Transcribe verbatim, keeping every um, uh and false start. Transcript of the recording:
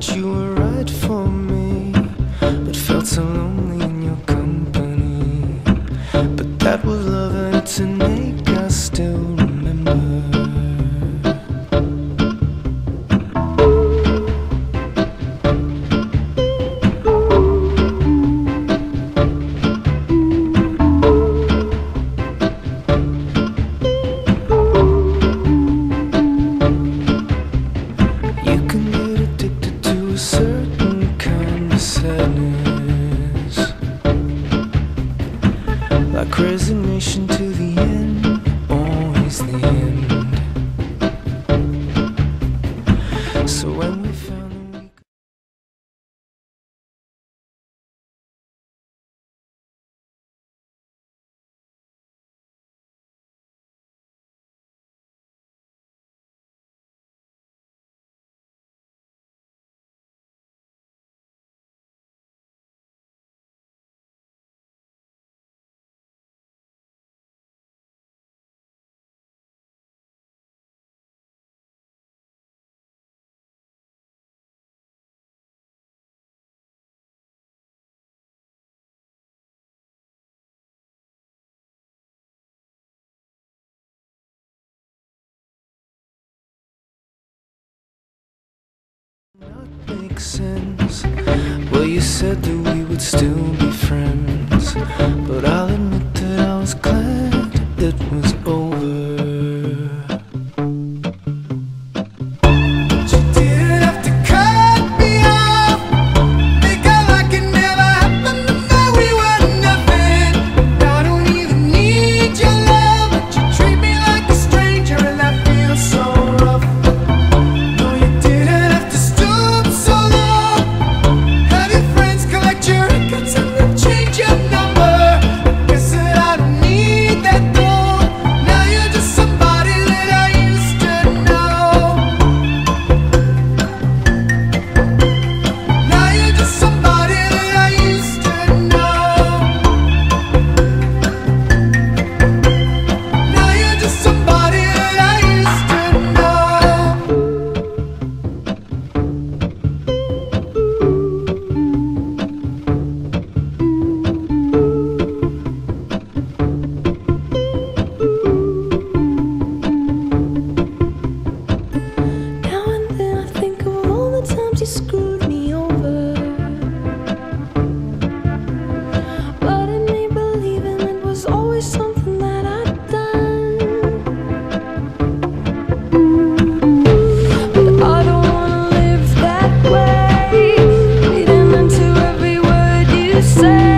that you were right for me, but felt so lonely in your company. But that was love and it's an ache I still remember. Like resignation to the end, always the end. So when we found a week not make sense. Well, you said that we would still be friends, but I'll admit that I was glad it was over. You screwed me over, but in me believing it was always something that I'd done. But I don't wanna live that way, reading into every word you say.